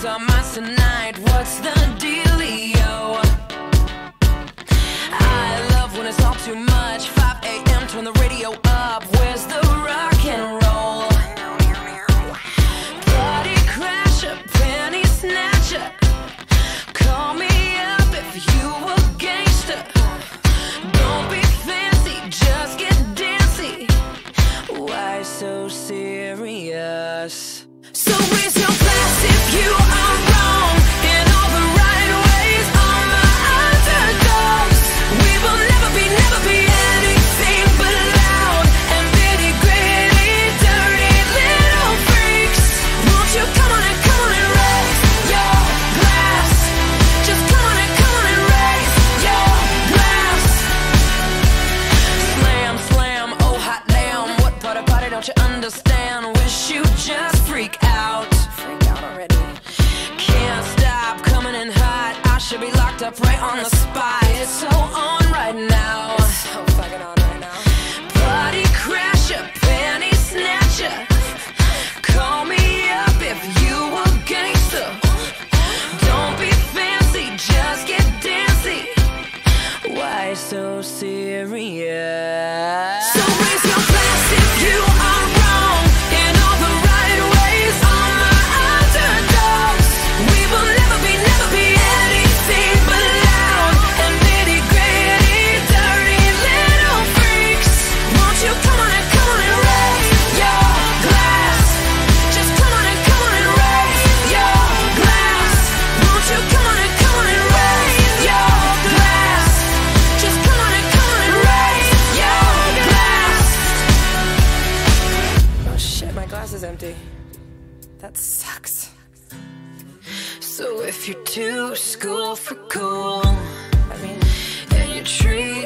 our minds tonight. What's the dealio? I love when it's all too much. 5 a.m. turn the radio up. Where's the rock and roll? Party crasher, penny snatcher. Call me up if you a gangster. Don't be fancy, just get dancy. Why so serious? So raise your glass if you are wrong in all the right ways. All my underdogs, we will never be anything but loud and bitty, gritty, dirty little freaks. Won't you come on and raise your glass? Just come on and raise your glass. Slam, slam, oh hot damn. What part of party don't you understand? Wish you just freak out. Freak out already. Can't stop coming in hot. I should be locked up right on the spot. It's so on right now. It's so fucking on right now. Party crasher, penny snatcher. Call me up if you a gangster. Don't be fancy, just get dancy. Why so serious? So raise your glass if you are wrong in all the right ways. All my underdogs, we will never be anything but loud and bitty, gritty, dirty little freaks. Won't you come on and raise your glass? Just come on and raise your glass. Won't you come on and raise your glass? Just come on and raise your glass. Oh shit, my glass is empty. That sucks. So if you're too school for cool, and you treat